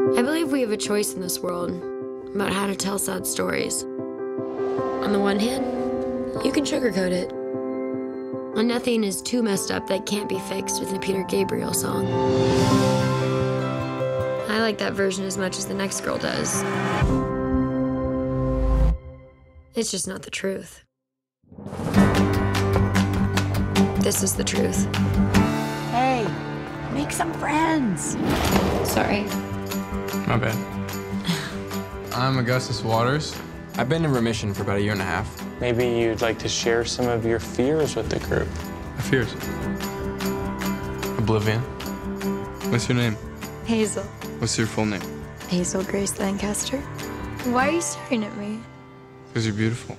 I believe we have a choice in this world about how to tell sad stories. On the one hand, you can sugarcoat it. And nothing is too messed up that can't be fixed with a Peter Gabriel song. I like that version as much as the next girl does. It's just not the truth. This is the truth. Hey, make some friends. Sorry. My bad. I'm Augustus Waters. I've been in remission for about a year and a half. Maybe you'd like to share some of your fears with the group. My fears? Oblivion. What's your name? Hazel. What's your full name? Hazel Grace Lancaster. Why are you staring at me? Because you're beautiful.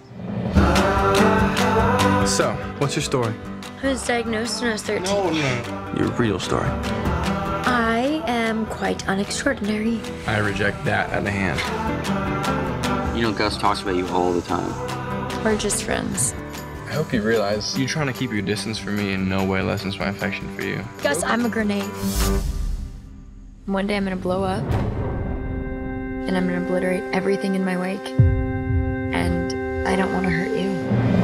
So, what's your story? I was diagnosed when I was 13. No. Your real story. I am quite unextraordinary. I reject that out of hand. You know, Gus talks about you all the time. We're just friends. I hope you realize you're trying to keep your distance from me in no way lessens my affection for you. Gus, I'm a grenade. One day I'm gonna blow up, and I'm gonna obliterate everything in my wake. And I don't want to hurt you.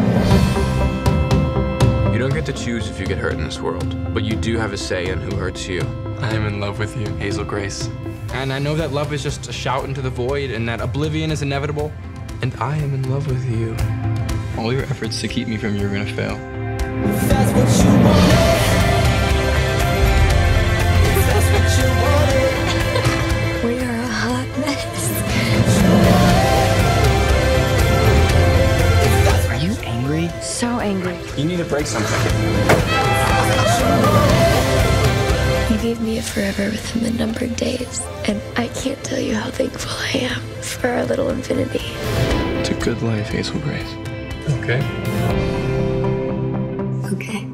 You don't get to choose if you get hurt in this world, but you do have a say in who hurts you. I am in love with you, Hazel Grace. And I know that love is just a shout into the void and that oblivion is inevitable. And I am in love with you. All your efforts to keep me from you are gonna fail. If that's what you wanted. If that's what you wanted. We are a hot mess. Are you angry? So angry. You need to break something. You gave me a forever within the numbered days, and I can't tell you how thankful I am for our little infinity. It's a good life, Hazel Grace. Okay? Okay.